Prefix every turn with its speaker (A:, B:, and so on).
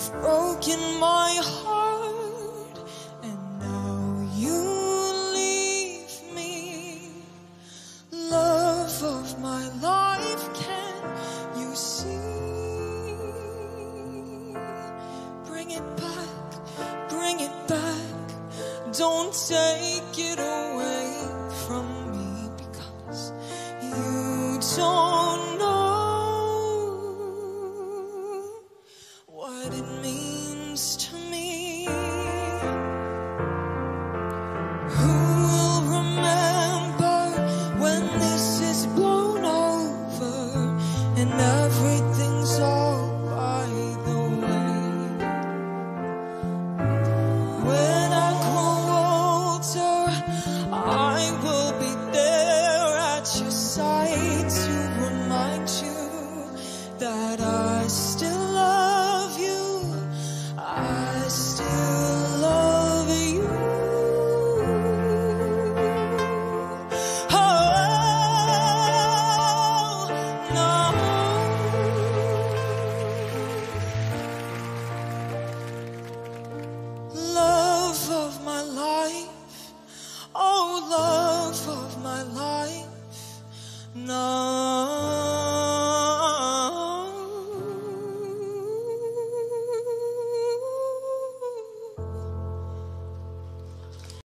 A: broken my heart, and now you leave me. Love of my life, can you see? Bring it back, bring it back. Don't take it away from me, because you don't know what it means to me. Who will remember when this is blown over and everything's all by the way? When I grow older, I will be there at your side to remind you that I still